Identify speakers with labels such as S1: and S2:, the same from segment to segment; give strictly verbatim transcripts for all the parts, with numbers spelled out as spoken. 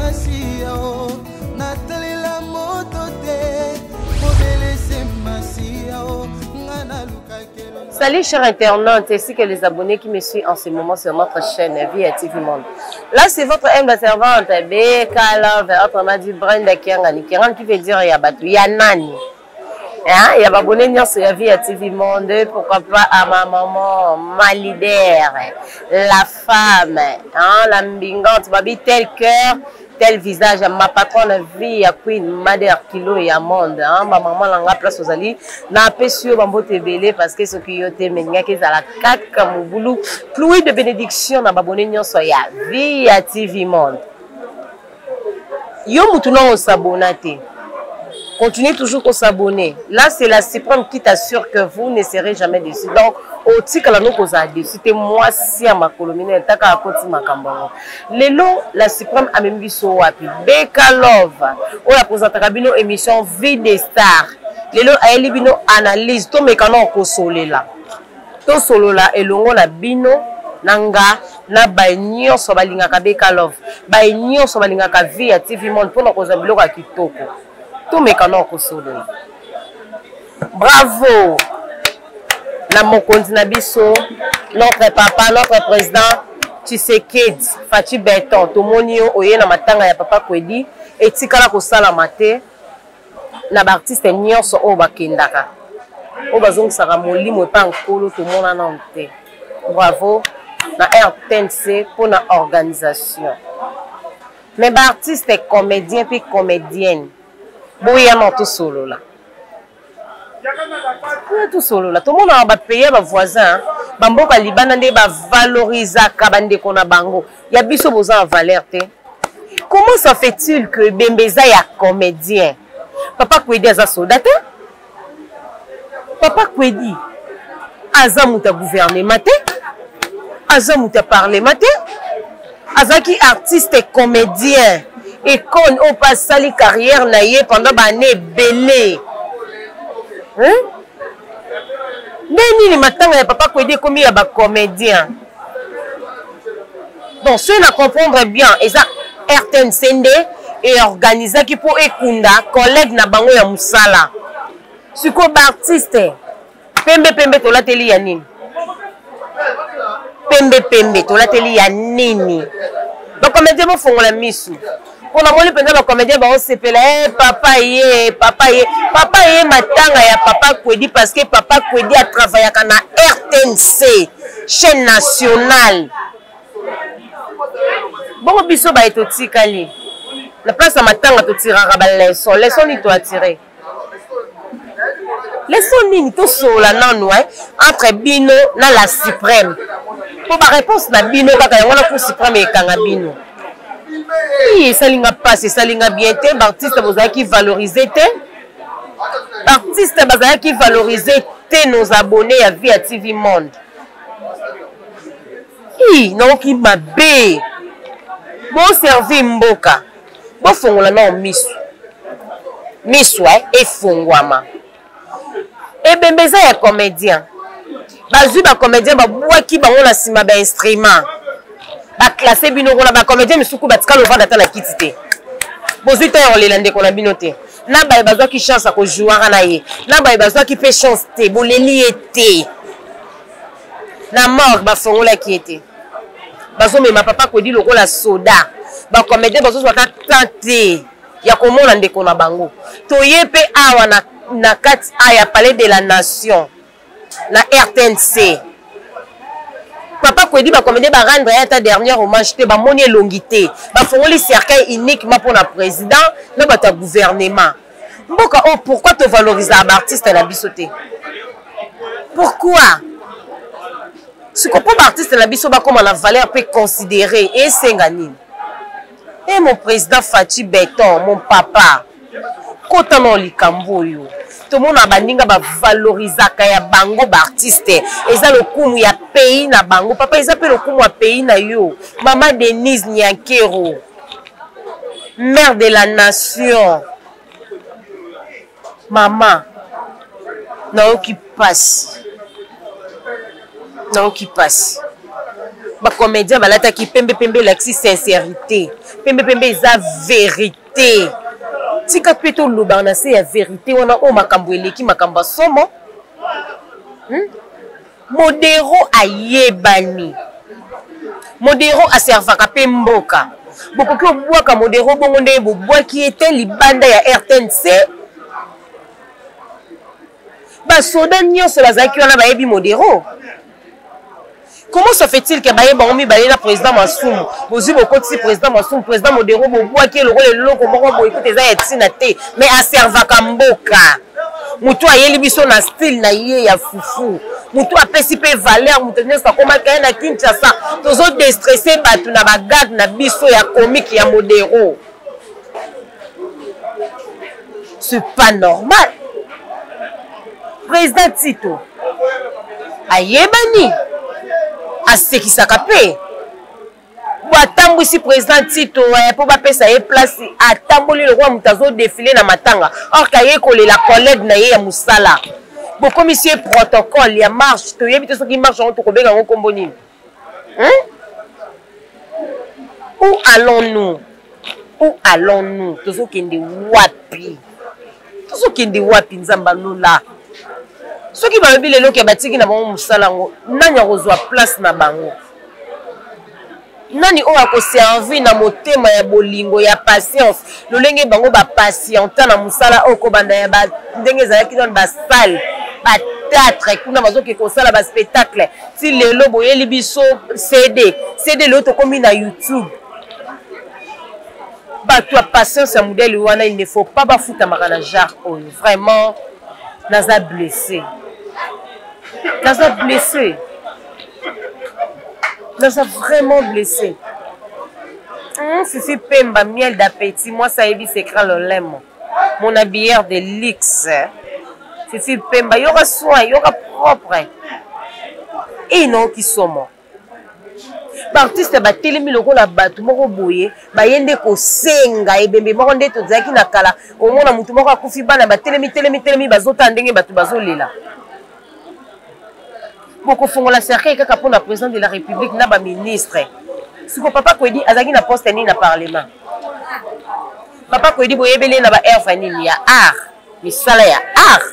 S1: Salut chers internautes ainsi que les abonnés qui me suivent en ce moment sur notre chaîne V I A T V Monde. Là c'est votre humble servante Beka Love, autrement dit Brenda Kiangani, qui veut dire Yabatu, Yanani. Hein? Il y a abonné sur V I A T V Monde, pourquoi pas à ma maman, ma leader, la femme, hein? La mbingante, babi tel cœur. Tel visage, ma patronne vie à Queen, Mother Kilo et à Monde. Ma maman l'a place aux alliés. N'a pas su bambo te belé parce que ce qui a été mené, qu'ils à la quatre comme boulot. Pluie de bénédiction dans babonné nyon soya. V I A T V Monde. Yo moutouna au s'abonner. Continuez toujours à s'abonner. Là, c'est la suprême qui t'assure que vous ne serez jamais déçus. Donc, au titre la nous c'était moi si à ma colomine taka akoti makambongo. Lelo la suprême a même biso wapi. Beka Love. On la présente kabino émission Vie des stars. Lelo a elibino analyse to mekano ko solo là. To solo là elongo na bino nanga na ba nyonso balingaka Beka Love. Ba nyonso balingaka V I A T V Monde pona ko zabiloko ya kitoko. Tout mes canons au solo. Bravo! La mokonzi na biso, notre papa, notre président, Tshisekedi, Fachi Beton, tout le monde oye na matanga ya papa Kwedi, et tikala ko sala mate, na ba artiste nyonso o bakendaka. O bazong saka molimo pa nkolo tout le monde na nte. Bravo! Na R T N C pour la organisation. Mais ba artiste comédien puis comédienne. Boya non tout solo là. Tout solo là. Tout le monde a payé mes voisins. Bamboka Libana ne ba valoriser kabande kona bango. Ya biso boza en valeur te. Comment ça fait-il que Bembeza ya comédien? Papa Kwedi aza soldat te? Papa Kwedi aza muta gouvernement te? Aza muta parlement te? Aza ki artiste et comédien. Et qu'on a passé la carrière naïe pendant des années belé. Hein? Neni ni matanga ya papa Kwedi comme il y a des comédiens. Donc, ceux qui comprendre bien, et ça, R T N C et organisé qui pour ekunda, collègue na bango ya musala. Si ko ba artiste, pembe pembe to la teli ya nini? Pembe pembe to la teli ya nini? Donc, comédien mo fongola misu. Pour la molle pendant le comédien on s'appelle papa yé papa yé papa yé matanga ya papa Kwedi parce que papa Kwedi a travaillé à na R T N C chaîne nationale. Bon biso ba eto tikali. La place à matanga to tirara ba leçon leçon ni to attirer. Leçon ni to sola nanu hein entre bino na la suprême. Pour ba réponse na bino kaka ngona pour suprême e kanga bino. Oui, ça linga passe, ça linga bien te, l'artiste vous qui valoriser te. L'artiste vous qui valoriser te nos abonnés à V I A T V Monde. Oui, non qui m'a bé. Bon servi mboka. Bon fongola non misu. Misu et fongwama. Et Bembeza ya comédien. Bazu ba comédien ba bois qui ba on la sima ba instrument. Ba classé bino ko na ba comédien misuku batika le vendre na kitité. Bozito on les lande ko na binoté. Na ba bazwa ki chance ko jouer na ye. Na ba bazwa ki fait chance té boleli été. Na mort ba fongola ki été. Bazo me ma papa ko di loko la soda. Ba comédien bazo so ka tenter ya ko mona ndeko na bango. To yepe awa na na kat aya palais de la nation. Na R T N C. Papa Kwedi ba comédien ba rendre ta dernière hommage te ba moni longité ba fongoli cercueil uniquement pour la président na ba ta gouvernement mboka oh pourquoi te valoriser un artiste na bisoté pourquoi si ko pas artiste na biso ba comme la valeur peut considérer et sengani et mon président Fachi Beton mon papa kota no likambo yo tout le monde a bandinga ba valoriser kaya bango ba artiste eza le kumu ya pays na bango papa eza pe le kumu ya pays na yo maman Denise Nyankero mère de la nation maman non qui passe non qui passe ba comédien balata ki pembe pembe l'axi sincérité pembe pembe eza vérité tika peto loba na se ya vérité wana o makambo eleki makambo somo hmm? Modero ayebani Modero aservaka pe mboka bokoki obwaka Modero bongo nde bobwaki ete libanda ya R T N C basoda nyonso bazalaki wana bayebi Modero. Comment se fait-il que Baye Bangomi Baye la président Massoum, Bozu Bokoti président Massoum, président Modero Boboua qui est le rôle de l'eau, comment on écoute les ayatsinate, mais à Servakamboka. Moutou a yeli biso na style na yé ya foufou. Moutou a pesipé valeur, moutou n'a pas comment qu'il y a na Kinshasa. Tous autres déstressés, batou na bagad na biso ya comique ya Modero. C'est pas normal. Président Tito. Ayebani. Asekisaka pe batambwisi président Tito po bapesa ye place atamboli le roi mutazo défiler na matanga or ka ye kolela collègue na ye ya musala boko monsieur protocole ya marche to yebi to soki marche on to kobenga ngo kombo nini hein où allons-nous où allons-nous tozo kende wapi tozo kende wapi nzamba lola soki balobi lelo ke batiki na bango musala ngo nani akozwa place na bango nani oyo akoservi na motema ya bolingo ya patience lolenge bango bapatienta na musala oyo kobanda ya ndenge ezalaki nano basale bateatre kuna bazoki kosala baspectacle ti lelo boyeli biso cd cd lelo tokomi na YouTube bato ya patience ya modele wana il ne faut pas bafutamaka na genre oyo vraiment naza blessé naza blessé naza vraiment blessé hum, Fifi Pemba miel d'appétit moi ça yebi secret lolemo mon habilleur de luxe Fifi Pemba yoka soin yoka propre et non qui somo baartiste batelemi lokola bato moko boye bayende kosenga ebembe moko nde tozalaki na kala omona mutu moko akufi bana batelemi telemi telemi bazota ndenge bato bazolela bokofongola cercueil kaka mpona président de la république na baministre siko papa Kwedi azalaki na poste nini na parlement papa Kwedi boyebele na ba air nini ya art misala ya art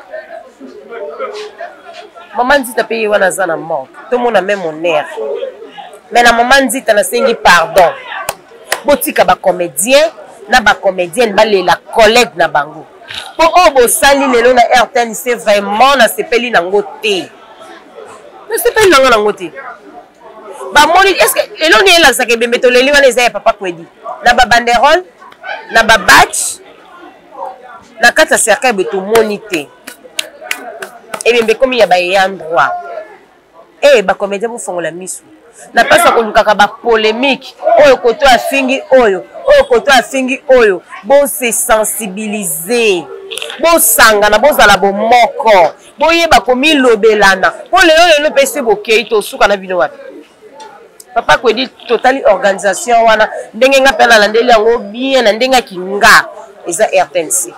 S1: mama Nzita pe ye wana aza na mort tomona même mon air mais na maman Nzita nasengi pardon botika ba comédien na ba comédienne balela collègue na bango po o bosali lelo na R T N C vraiment na sepeli nango te na sepeli nango nango te ba moni est-ce que lelo ni ela sake bembe to leli wana eza ya papa Kwedi na ba banderole na ba batch na kata cercle beto moni te et bembe komi ya ba yandroit eh ba comédien bo fongola misu na pasa kolukaka ba polémique oyo koto afingi oyo oyo koto afingi oyo bon se sensibiliser bon sangana bozala bomoko boyeba komi lobelana po lelo lelo pesi bokei to suka na bino wapi papa Kwedi totali organisation wana ndenge nga pela landeli yango bien na ndenge kinga eza R T N C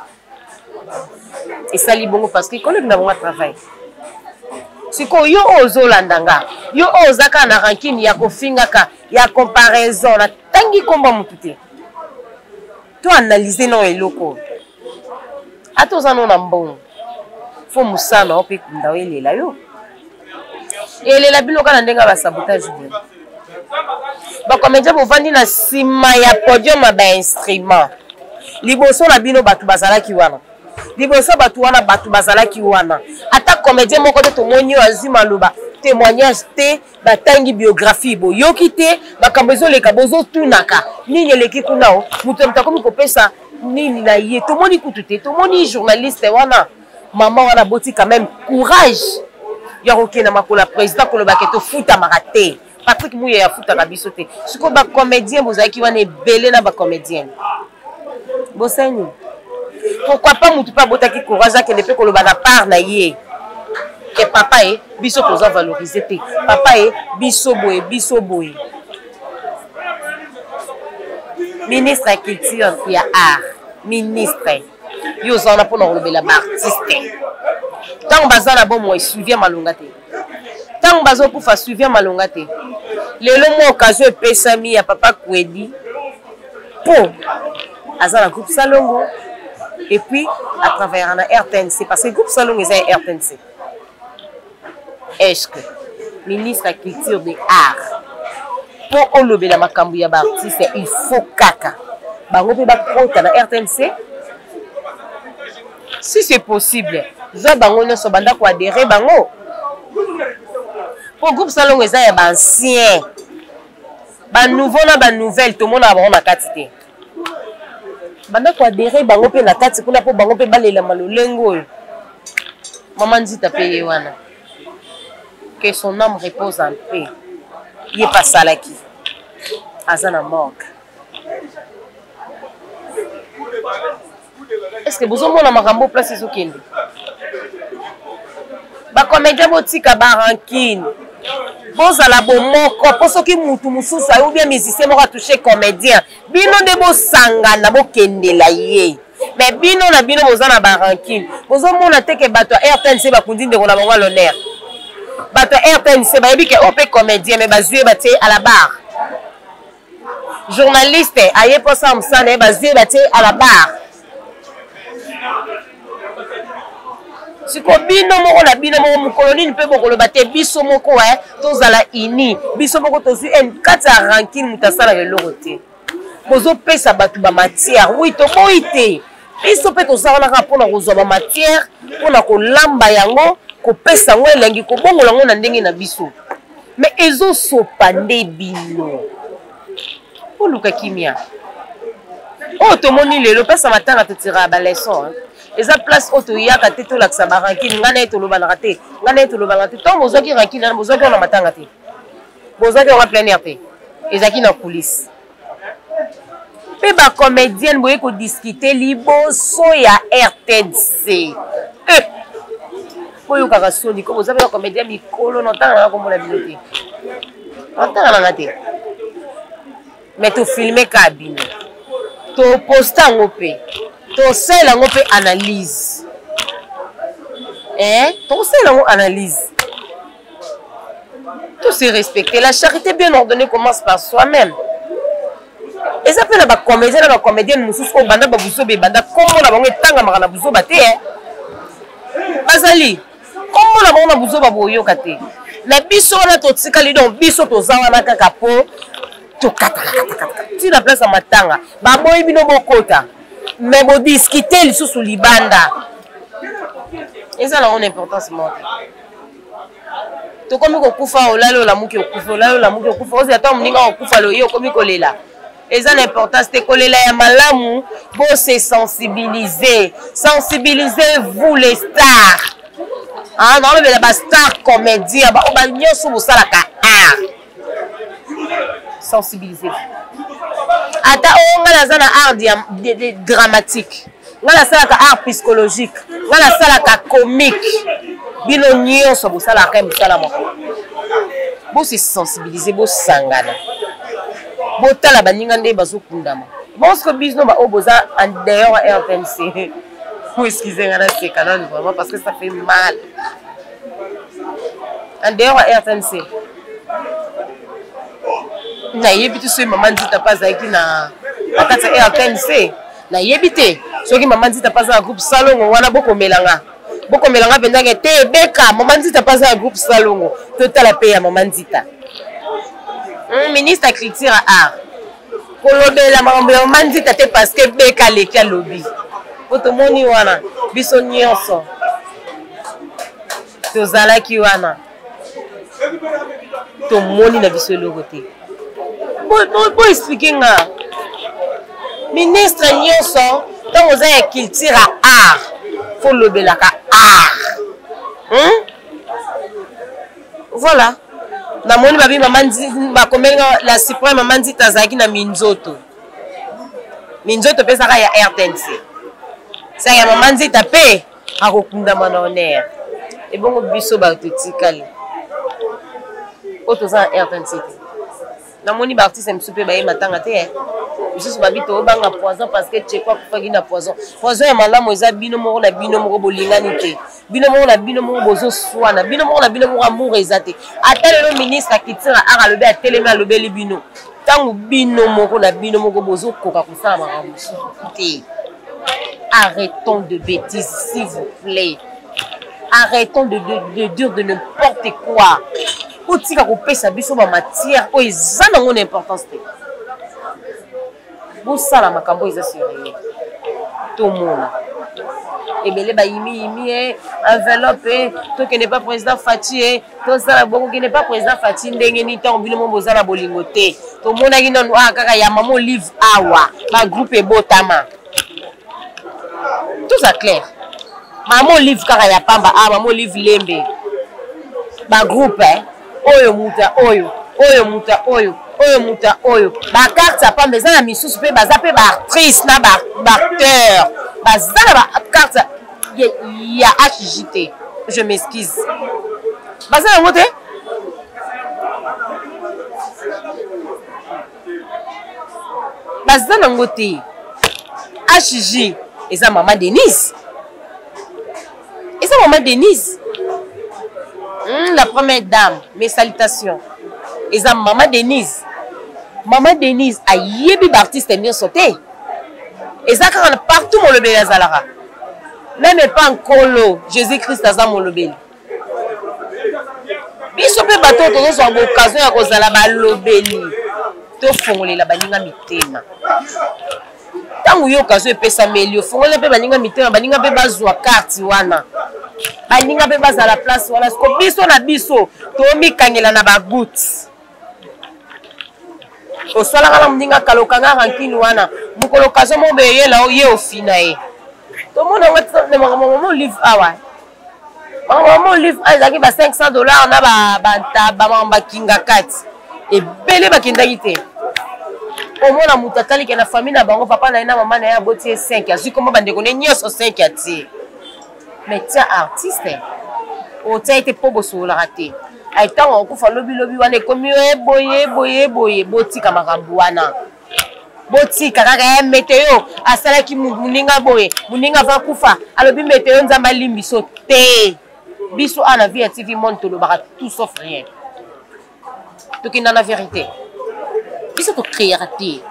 S1: esali bongo parce que collègue na bongo travail siko yo ozolandanga yo ozaka na rankini ya kofingaka ya comparaison na tangi komba mututé to analyser non eloko atoza no na mbongo fo musana ope kunda elela yo elela biloka na ndenga ba sabotage bien ba comédien bovandi na sima ya podium ba instrument liboso na bino batu bazalaki wana liboso batu wana batu bazalaki wana ata comédien moko te tomoni azima loba témoignage te batangi biographie boyoki te makambo ezoleka bozotunaka nini eleki kuna o mutu mutakomi kopesa nini na ye tomoni kutu te tomoni journaliste wana mama wana boti quand même courage ya kokena makola président kolobaka tofutamaka te Patrick Mouye ya futaka biso te siko ba comédien bozalaki wana ebele na ba comédienne bosani pourquoi pas mutu pa botaki courage akende pe koloba na part na ye ke papa e biso toza valoriser te papa e biso boye biso boye ministre ya culture ya art ministre yo zana pona kolobela ba artiste tant baza na bon moi suivre malonga te tant bazo kufa suivre malonga te lelo mo occasion epesami ya papa Kwedi po aza na groupe Salongo et puis à travers na R T N C parce que groupe Salongo est un R T N C. Est-ce que ministre de la culture des arts pour olobela makambu ya ba artiste il faut kaka bango pe ba kota na R T N C si c'est possible za bango nyonso banda ko adhérer bango pour groupe Salongo eza ya ba ancien ba nouveau na ba nouvelle tout monde a ba na kati te banda ko adhérer bango pe na kati kuna po bango pe balela malolengo maman Nzita pe wana que son âme repose en paix. Il est pas salaki. Azana morgue. Est-ce que vous avez un marambo place au Kindi? Ba comédien botika barankine. Bon à la bon moko pour ceux qui mutu mususa ou bien musicien moko toucher comédien. Bino de bo sangana bo kende la ye. Mais bino na bino bozana barankine. Bozo mona teke bato R T N C ba kundi de kona bango l'honneur. Bato R T N C ba yebi ke opé comédien mais bazue baté à la barre. Journaliste aye posa msane bazue baté à la barre. Siko bino moko na bino moko mukoloni mpe bokolo baté biso moko eh tozala ini biso moko tozu en kata rankine mutasala le logoté. Bozo pesa batu ba matière oui to boité. Biso pe tozala na rapona kozwa ba matière pona ko lamba yango ko pesa ngo elengi ko bongola ngo na ndenge na biso. Mais ezo sopa nde bino. Oluka kimia. Oh to moni lelo pesa matanga te tira ba leçon hein. Eza place auto yaka te to laksa barankine ngana to loba na raté. Ngana to loba na raté. Tant bozaki rankine na bozaki na matanga te. Bozaki en plein air te. Ezaki na police. Pe ba comédienne boye ko discuter liboso ya R T N C. Eh. Oyo kaka soni ko bozaki na comédien mikolo no tanga na ko mona biloté. Tanga na te. Mais to filmer cabine. To poster ngope. To sela ngope analyse. Eh, to sela ngo analyse. Tout se respecter. La charité bien ordonnée commence par soi-même. Et ça fait la comédienne la comédienne mususu ko banda ba buso be banda kombo na bango etanga makana buso ba te eh. Bazali. Kombo na bango na buso ba boyo kate. Na biso na to tikali donc biso to zawa na kaka po to kata kata kata. Ti la place à matanga. Ba boyi bino bokota. Mais vous discutez les sous libanda. Et ça a une importance monte. To comme ko kufa olalo la muki okufa olalo la muki okufa ozi ata mninga okufa lo yo komi kolela. Et ça l'importance c'est kolela ya malamu bo se sensibiliser. Sensibilisez-vous les stars. Ah non le ba star comédien ba ba nyoso bosala ka art. Sensibilisez-vous. Ata o ngala zana art dramatique ngala sala ka art psychologique ngala sala ka comique bino nyonso bosala ka mosala moko bo se sensibiliser bo sangana bo tala baninga nde bazokundama bon ce que bizno ba oboza en dehors R T N C. Vous excusez ngana c'est canon vraiment parce que ça fait mal en dehors R T N C. Na yebite so maman Nzita pazaki na akata R T N C na yebite soki maman Nzita paza groupe Salongo wana bokomelanga bokomelanga pendanga te beka maman Nzita paza groupe Salongo total paye ya maman Nzita ministre de la culture art kolobela maman Nzita te parce que beka leki lobby otomoni wana biso nyonso tozalaki wana tomoni na biso logote. Pour expliquer nga ministre nyonso tant vous avez culture art faut le belaka art hein voilà na moni babi maman ba komenga la suprême maman Nzita zaki na minzoto minzoto pesa ka ya R T N C ça ya maman Nzita pe akokunda mana honneur et bon biso ba totikali auto za R T N C. Na moni ba artiste msupe ba matanga te Juste babito obanga poison parce que tu quoi pour faire poison. Poison ya malamu eza bino moko na bino moko bolingani te. Bino moko na bino moko bozo swana, bino moko na bino moko amour ezate. Atele le ministre akitira ara lobe atelemi alobeli bino. Tangu bino moko na bino moko bozo koka kusala makambo te. Arrêtons de bêtises s'il vous plaît. Arrêtons de, de, de dire de n'importe quoi. Pour tika kopesa biso ba matière o eza nango n'importance te. Vous ça la makambo eza sérieux. Tout le monde. Et bien les ba yimi yimi enveloppe to qui n'est pas président Fati to ça beaucoup qui n'est pas président Fati ndenge ni temps bino moza na bolingo te. To mona ki nanu akaka ya maman live awa ba groupe e botama. Tout ça clair. Maman live kaka ya pamba ah maman live lembe. Ba groupe hein. Oyo muta oyo oyo muta oyo oyo muta oyo ba carte ya pamba eza na misusu pe baza pe ba actrice na ba acteur baza na ba carte ya H J T. Je m'excuse. Baza na ngote baza na ngote H J eza maman Denise. Eza maman Denise. Mmh, la première dame, mes salutations. Et ça, maman Denise. Maman Denise a yébi d'artiste bien sauté. Et ça, quand partout mon lobby à Zalara. Même pas en colo, Jésus-Christ a mon lobby. Biso pe bateau, tout ça, occasion à cause de la lobby. Tout fongolé la baninga mitema. Tant que yo occasion pe s'améliorer, fongolé pe baninga mitema, baninga pe bazwa carte wana. Baninga pe baza la place wala sko biso na biso to mi kangela na ba goutte o sala kala mninga kalokanga rankini wana mukolo kazo mo be yela o ye ofina e to mona ngata ne maman live awa maman live azaki ba cinq cents dollars na ba banta ba mamba kinga kati e bele ba kindaki te o mona mutatali ke na famille na bango papa na ina mama na ya boti cinq azi komo bande ko ne nyoso cinq ati. Mais tiens, artiste, au tient été pas beau sur la raté. A été en coup, lobby lobby, on est comme boye, boye, boye, boti kamarambuana. Boti karaga météo, à celle qui mouninga boye, mouninga va koufa, à lobby météo, nous avons limbiso té. Biso à la vie, à T V monte le barat, tout sauf rien. Tout qui n'a la vérité. Biso to créer raté.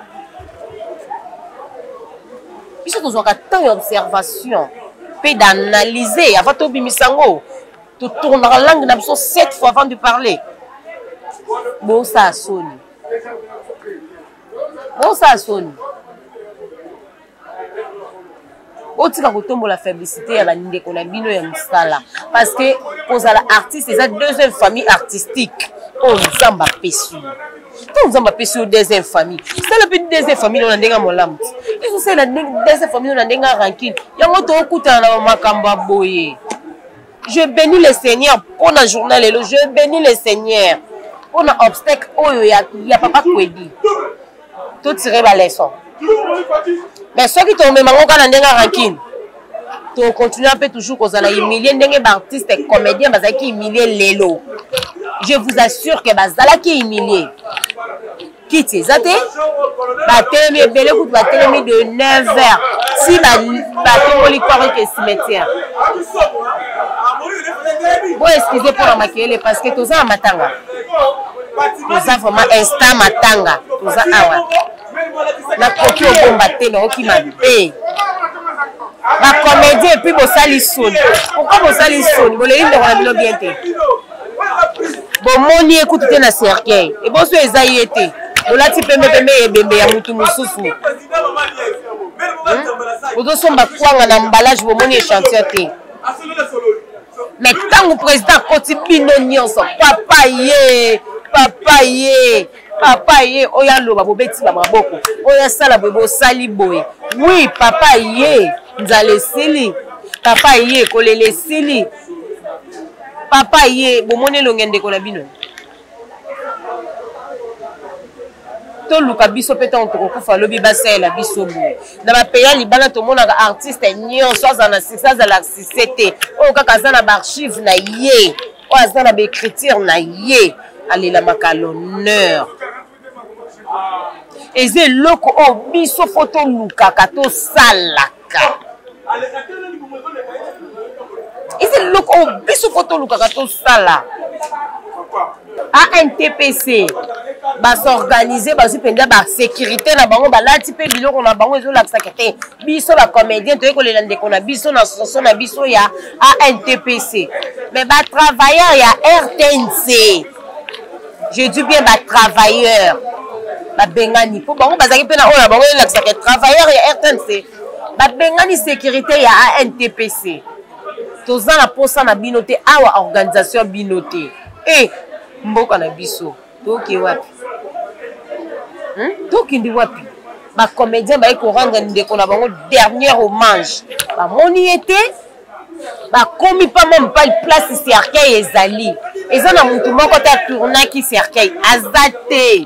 S1: Biso to zoka tant d'observation. D'analyser avant de bimisango tu tournes la langue d'absence sept fois avant de parler. Bon ça sonne. Bon ça sonne. Oti ka kotombo la faiblité ya bandeko na bino ya msala parce que pour la artiste c'est la deuxième famille artistique. On zamba pesu. Quand on pesu deuxième famille. C'est la petite deuxième famille on ndenga molam. Et c'est la deuxième famille on ndenga ranking. Yango to okuta na makamba boye. Je bénis le Seigneur pour la journée lelo, je bénis le Seigneur. Pour un obstacle oyo ya ya papa kwedi. Tout tirer ba leçon. Mais ceux qui tombent mango kana ndenga ranking. To continuer un peu toujours cause la humilier ndenge ba artiste et comédien bazaki humilier lelo. Je vous assure que bazala qui humilié. Quitte zate ba télémi belé coup ba télémi de neuf heures. Si ba ba télémi quoi que cimetière. Bon excusez pour la maquiller parce que tout ça matanga. Tout ça vraiment instant matanga. Tout ça awa. La coquille au bomba té no qui m'a bé. La comédie et puis bosali son. Pourquoi bosali son? Bon les lignes de la bien té. Bon moni écoute te na cercueil. Et bon so ezayi été. Ola ti pembe pembe ebembe ya mutu mususu. Ozo somba kwanga na emballage bo moni échantillon te. Mais tant que président koti bino nyonso papa ye, papa ye, papa ye oya loba bo beti ba maboko. Oya sala bo bo sali boye. Oui, papa ye, nzale sili. Papa ye kolele sili. Papa ye bo moni longende ko na bino. To luka biso peta on to kokufa lobi basela biso boye. Na ba pays libana to mona ka artiste nyonso azana sisa za la sisete. O kaka zana ba archive na ye. O azana ba écriture na ye. Allez la maka l'honneur. eze loko o biso photo lukaka to salaka eze loko o biso photo lukaka to sala A N T P C ba s'organiser ba supenda ba sécurité na bango ba lati pe biloko na bango ezo la sakete biso ba comédien to ko lela ndeko na biso na soso na biso ya A N T P C mais ba travailleur ya R T N C je dis bien ba travailleur ba bengani po bango bazaki pe na ola bango la sakete travailleur ya R T N C ba bengani sécurité ya A N T P C toza na posa na binote awa organisation binote eh mboka na biso toki wapi hmm? toki ndi wapi ba comédien ba ko rendre ndeko na bango dernier hommage ba moni été ba komi pa même pas place cercueil ezali eza na mutu moko ta tourna ki cercueil azate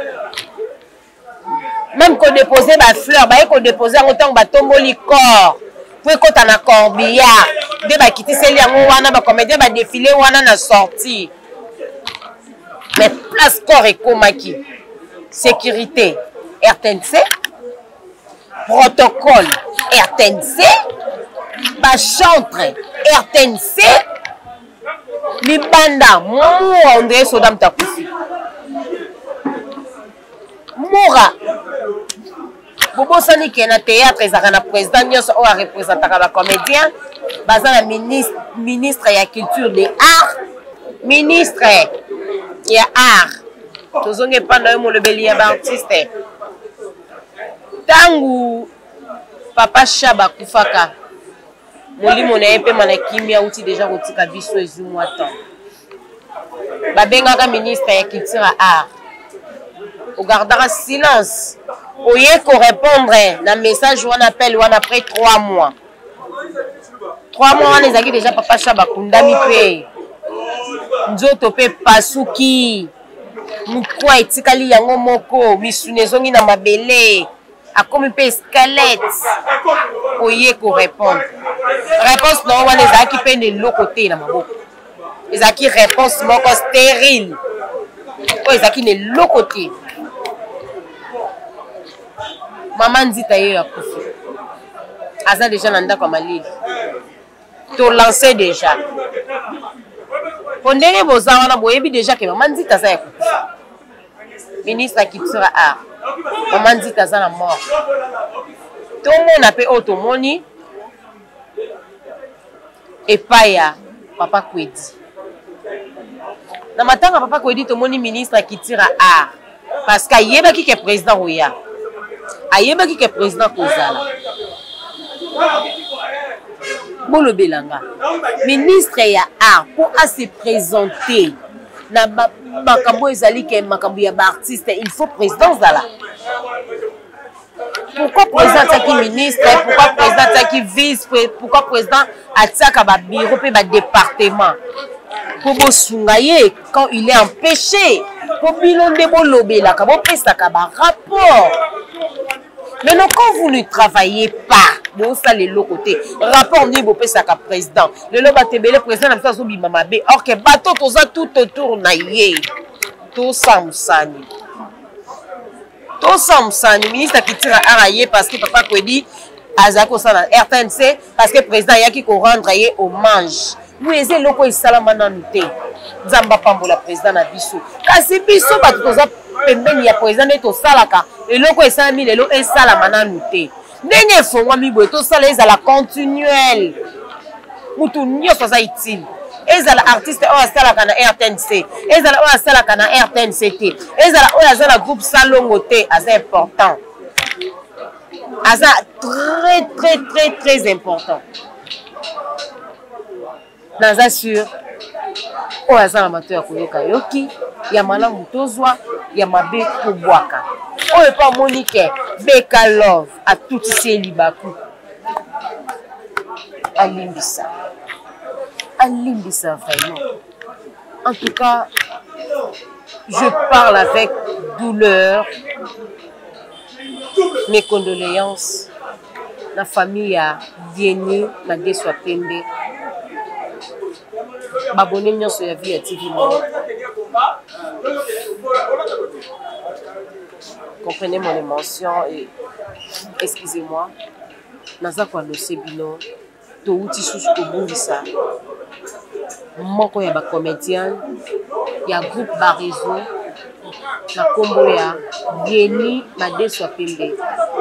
S1: même ko déposer ba fleur ba ko déposer en temps ba tomboli corps pour ko ta na corbillard de ba kitiseli yango wana ba comédien ba défilé wana na sortie. Mais place corps et komaki, sécurité, R T N C, protocole, R T N C, ba chantre, R T N C, libanda, mou André Sodam Takusi. Moura, Bobo Sani qui est na théâtre, ils ont un président, ils ont un représentant, un comédien, bazan un ministre, ministre de la culture des arts, ministre. Il y a art. Tozonge panda mo lebeli ya ba artiste. Tangu papa Chaba kufaka. Molimo na epe mana kimia uti déjà kotika biso ezumu atan. Ba bengaka ministre ya culture art. O gardera silence. Oye ko répondre na message on appelle on après trois mois. Trois mois on les a déjà papa Chaba kundami pe. Nzoto pe pasuki mukwa etikali yango moko misunezongi na mabele akomi pe squelette oye ko répondre réponse non wana ezaki pe ne lokote na maboko ezaki réponse moko stérile o ezaki ne lokote mama nzita ye akufi aza déjà na ndako malili to lancer déjà Pondere bozawana boyebi déjà que maman nzita za yakufa. Ministre qui sera art. Maman nzita za na mort. Tout le monde a pe otomoni et paya papa Kwedi. Na matanga papa Kwedi tomoni ministre qui tira art parce qu'ayeba qui est président Roya. Ayeba qui est président Kozala. Bolo Belanga, ministre ya art pour à se présenter na makambo ezali ke makambo ya ba artiste il faut président zala. Pourquoi président qui ministre, pourquoi président qui vice, pourquoi président attaque ba bureau pe ba département pour bo sungaye quand il est empêché pour bilonde bolo belaka bo pesa ka ba rapport. Mais non, quand vous ne travaillez pas, bon, ça les l'autre côté. Rapport ni beau pesa ka président. Le loba tebele président na so bi mama be. Or que bateau tout ça tout autour na yé. Tout ça musani. Tout ça musani. Ministre qui tire araye parce que papa Kwedi azako ça na R T N C parce que président yaki ko rendre yé hommage. Nous eze loko isalama na nute. Nzamba pambola président na biso. Kasi biso ba tout ça pembeni ya président to salaka eloko esami lelo esala mananu te ndenge fongwa miboye to sala ezala continuel mutu nyoso za itili ezala artiste o asalaka na R T N C ezala o asalaka na R T N C T ezala o azala groupe salongo te aza important aza très très très très important naza sûr o azala mato ya koyoka yoki ya malamu tozwa ya mabe kubwaka oyo pa Monique Beka Love a tout ici libaku alimbisa alimbisa vraiment en tout cas je parle avec douleur mes condoléances la famille a Dieni na Deswa Pembe babone nyonso ya vie ya T V Monde. comprenez mon émotion et excusez-moi. Naza kwa dossier bino to uti susu ko bungisa. Moko ya ba comédien ya groupe Barizo na kombo ya Yeni Madeso Pembe.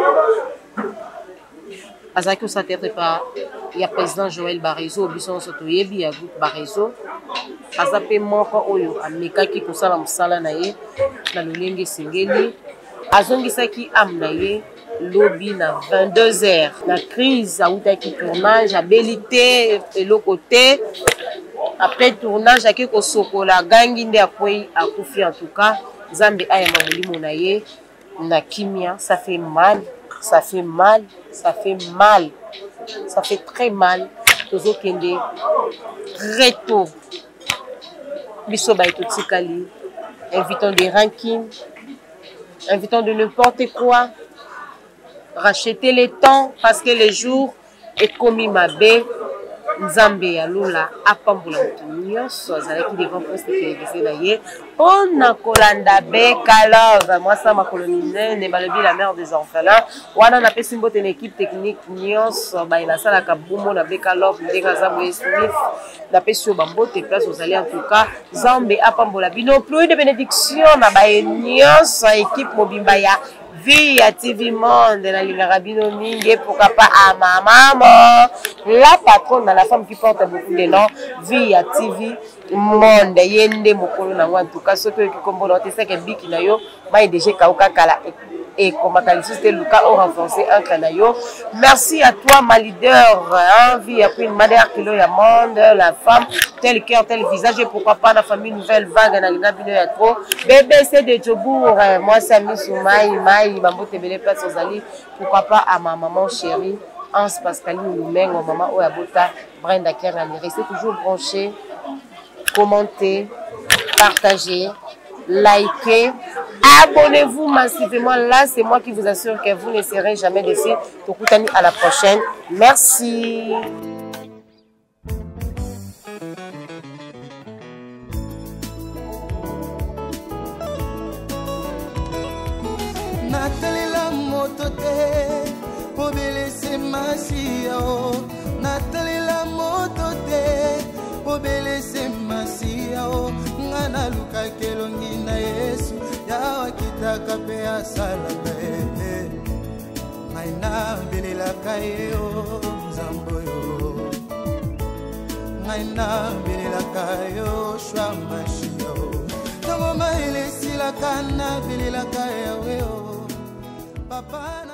S1: Azaki osaterte pa ya président Joël Barizo bison soto yebi ya groupe Barizo. Azape moko oyo amekaki kosala musala na ye na lolenge sengeli. Azongisaki am na ye lobby na vingt-deux heures. La crise a eu qui tournage, habilité et le côté. Après tournage, à quelque chose la gangi de appuyer à Koufi en tout cas. Zambi aya mamuli monaye na kimia, ça fait mal, ça fait mal, ça fait mal, ça fait très mal. Tozo kende très tôt. Biso ba tout kali. Invitons des rankings, invitons de n'importe quoi. Racheter les temps parce que les jours est commis ma baie Nzambe ya lula apambula nyonso azalaki devant poste télévisé na ye on a kolanda be kalove moi ça ma colonisée ne balobi la mère des orphelins wana na pesi mbote une équipe technique nyonso ba ila sala ka bumo na be kalove ndenga za boye smith na pesi yo bambote place aux alliés en tout cas Nzambe apambula bino plus de bénédiction na ba nyonso équipe mobimba ya Vie à T V Monde, la Ligarabino Mingue, pourquoi pas à ma maman. La patronne, la femme qui porte beaucoup de noms, Vie à T V Monde, Yende Mokolo Nango, en tout cas, ceux qui comprennent, c'est que Biki Nayo, Maï déjà Kauka Kala et comme Kalisiste Luka ont renforcé un canaillot. Merci à toi, ma leader, hein, Vie à Queen Madère Kilo ya Monde, la femme, tel cœur, tel visage, et pourquoi pas la famille Nouvelle Vague, na Lina Bino ya trop. Bébé, c'est de Djobour, moi, c'est Missou Maï, Maï, Mambo Tebele Place aux Alliés, pourquoi pas à ma maman chérie, Hans Pascaline Lumengo, maman Oyabota, Brenda Kerani. Restez toujours branchés, commentez, partagez, likez. Abonnez-vous massivement. Là, c'est moi qui vous assure que vous ne serez jamais déçus. Tokutani à la prochaine. Merci.
S2: Nathalie la moto te, obele se masio. Nathalie la moto te, obele se masio. Ngana luka kelongi na Yesu. Yawa kitaka pe asala pe Ngaina bilila kayo Zamboyo Ngaina bilila kayo Shwa mashio Tango maile sila kana bilila kayo Papa na